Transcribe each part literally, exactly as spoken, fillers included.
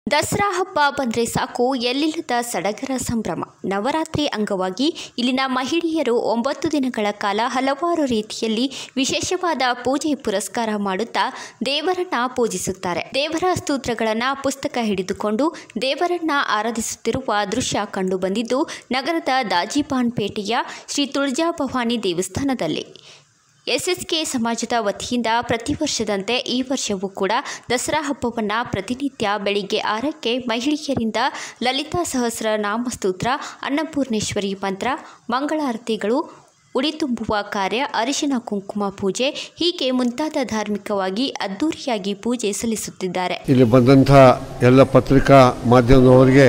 ದಸರಾ ಹಬ್ಬ ಬಂದರೆ ಸಾಕು ಎಲ್ಲಿಲ್ಲದ ಸಡಗರ ಸಂಭ್ರಮ. ನವರಾತ್ರಿ ಅಂಗವಾಗಿ ಇಲ್ಲಿನ ಮಹಿಳೆಯರು ಒಂಬತ್ತು ದಿನಗಳ ಕಾಲ ಹಲವಾರು ರೀತಿಯಲ್ಲಿ ವಿಶೇಷವಾದ ಪೂಜೆ ಪುರಸ್ಕಾರ ಮಾಡುತ್ತಾ ದೇವರನ್ನ ಪೂಜಿಸುತ್ತಾರೆ. ದೇವರ ಸ್ತೋತ್ರಗಳನ್ನು ಪುಸ್ತಕ ಹಿಡಿದುಕೊಂಡು ದೇವರನ್ನ ಆರಾಧಿಸುತ್ತಿರುವ ದೃಶ್ಯ ಕಂಡುಬಂದಿದ್ದು ನಗರದ ದಾಜಿಬಾನ್ಪೇಟೆಯ ಶ್ರೀ ತುಳಜಾಭವಾನಿ ದೇವಸ್ಥಾನದಲ್ಲಿ. ಎಸ್ಎಸ್ಕೆ ಸಮಾಜದ ವತಿಯಿಂದ ಪ್ರತಿ ವರ್ಷದಂತೆ ಈ ವರ್ಷವೂ ಕೂಡ ದಸರಾ ಹಬ್ಬವನ್ನು ಪ್ರತಿನಿತ್ಯ ಬೆಳಿಗ್ಗೆ ಆರಕ್ಕೆ ಮಹಿಳೆಯರಿಂದ ಲಲಿತಾ ಸಹಸ್ರ ನಾಮಸ್ತೋತ್ರ, ಅನ್ನಪೂರ್ಣೇಶ್ವರಿ ಮಂತ್ರ, ಮಂಗಳಾರತಿಗಳು, ಉಡಿ ತುಂಬುವ ಕಾರ್ಯ, ಅರಿಶಿನ ಕುಂಕುಮ ಪೂಜೆ ಹೀಗೆ ಮುಂತಾದ ಧಾರ್ಮಿಕವಾಗಿ ಅದ್ದೂರಿಯಾಗಿ ಪೂಜೆ ಸಲ್ಲಿಸುತ್ತಿದ್ದಾರೆ. ಇಲ್ಲಿ ಬಂದಂಥ ಎಲ್ಲ ಪತ್ರಿಕಾ ಮಾಧ್ಯಮದವರಿಗೆ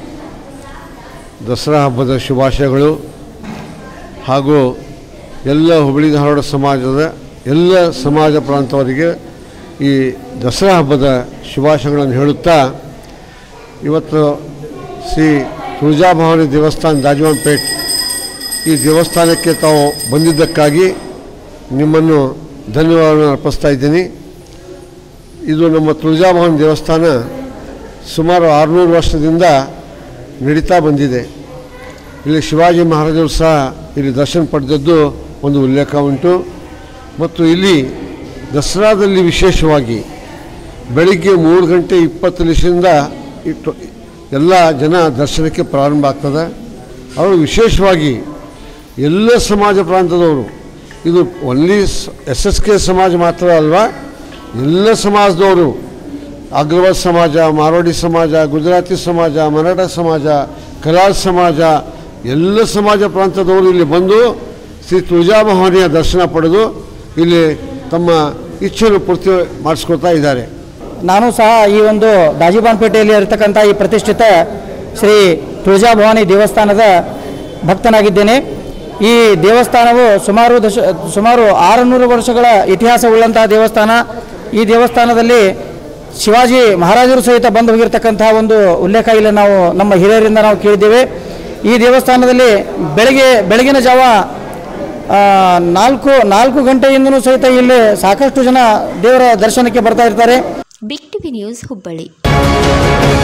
ದಸರಾ ಹಬ್ಬದ ಶುಭಾಶಯಗಳು ಹಾಗೂ ಎಲ್ಲ ಹುಬ್ಬಳ್ಳಿ ಧಾರವಾಡ ಸಮಾಜದ ಎಲ್ಲ ಸಮಾಜ ಪ್ರಾಂತವರಿಗೆ ಈ ದಸರಾ ಹಬ್ಬದ ಶುಭಾಶಯಗಳನ್ನು ಹೇಳುತ್ತಾ, ಇವತ್ತು ಶ್ರೀ ತುಳಜಾಭವಾನಿ ದೇವಸ್ಥಾನ ದಾಜಿಬಾನ್ಪೇಟೆ ಈ ದೇವಸ್ಥಾನಕ್ಕೆ ತಾವು ಬಂದಿದ್ದಕ್ಕಾಗಿ ನಿಮ್ಮನ್ನು ಧನ್ಯವಾದಗಳನ್ನು ಅರ್ಪಿಸ್ತಾ ಇದ್ದೀನಿ. ಇದು ನಮ್ಮ ತುಳಜಾಭವಾನಿ ದೇವಸ್ಥಾನ ಸುಮಾರು ಆರುನೂರು ವರ್ಷದಿಂದ ನಡೀತಾ ಬಂದಿದೆ. ಇಲ್ಲಿ ಶಿವಾಜಿ ಮಹಾರಾಜರು ಸಹ ಇಲ್ಲಿ ದರ್ಶನ ಪಡೆದದ್ದು ಒಂದು ಉಲ್ಲೇಖ ಉಂಟು. ಮತ್ತು ಇಲ್ಲಿ ದಸರಾದಲ್ಲಿ ವಿಶೇಷವಾಗಿ ಬೆಳಿಗ್ಗೆ ಮೂರು ಗಂಟೆ ಇಪ್ಪತ್ತು ನಿಮಿಷದಿಂದ ಇಟ್ಟು ಎಲ್ಲ ಜನ ದರ್ಶನಕ್ಕೆ ಪ್ರಾರಂಭ ಆಗ್ತದೆ. ಅವರು ವಿಶೇಷವಾಗಿ ಎಲ್ಲ ಸಮಾಜ ಪ್ರಾಂತದವರು, ಇದು ಒನ್ಲಿ ಎಸ್ ಎಸ್ ಕೆ ಸಮಾಜ ಮಾತ್ರ ಅಲ್ವಾ, ಎಲ್ಲ ಸಮಾಜದವರು, ಅಗ್ರವಾಲ್ ಸಮಾಜ, ಮಾರ್ವಾಡಿ ಸಮಾಜ, ಗುಜರಾತಿ ಸಮಾಜ, ಮರಾಠ ಸಮಾಜ, ಕಲಾಲ್ ಸಮಾಜ, ಎಲ್ಲ ಸಮಾಜ ಪ್ರಾಂತದವರು ಇಲ್ಲಿ ಬಂದು ಶ್ರೀ ತುಳಜಾಭವಾನಿಯ ದರ್ಶನ ಪಡೆದು ಇಲ್ಲಿ ತಮ್ಮ ಇಚ್ಛೆಯನ್ನು ಪೂರ್ತಿ ಮಾಡಿಸ್ಕೊಳ್ತಾ ಇದ್ದಾರೆ. ನಾನು ಸಹ ಈ ಒಂದು ದಾಜಿಬಾನ್ಪೇಟೆಯಲ್ಲಿ ಇರತಕ್ಕಂಥ ಈ ಪ್ರತಿಷ್ಠಿತ ಶ್ರೀ ತುಳಜಾಭವಾನಿ ದೇವಸ್ಥಾನದ ಭಕ್ತನಾಗಿದ್ದೇನೆ. ಈ ದೇವಸ್ಥಾನವು ಸುಮಾರು ದಶ ಸುಮಾರು ಆರುನೂರು ವರ್ಷಗಳ ಇತಿಹಾಸವುಳ್ಳಂತಹ ದೇವಸ್ಥಾನ. ಈ ದೇವಸ್ಥಾನದಲ್ಲಿ ಶಿವಾಜಿ ಮಹಾರಾಜರು ಸಹಿತ ಬಂದು ಹೋಗಿರ್ತಕ್ಕಂಥ ಒಂದು ಉಲ್ಲೇಖ ಇಲ್ಲಿ ನಾವು ನಮ್ಮ ಹಿರಿಯರಿಂದ ನಾವು ಕೇಳಿದ್ದೇವೆ. ಈ ದೇವಸ್ಥಾನದಲ್ಲಿ ಬೆಳಗ್ಗೆ ಬೆಳಗಿನ ಜಾವ ನಾಲ್ಕು ನಾಲ್ಕು ಗಂಟೆಯಿಂದಲೂ ಸಹಿತ ಇಲ್ಲಿ ಸಾಕಷ್ಟು ಜನ ದೇವರ ದರ್ಶನಕ್ಕೆ ಬರ್ತಾ ಇರ್ತಾರೆ. Big TV news Hubballi.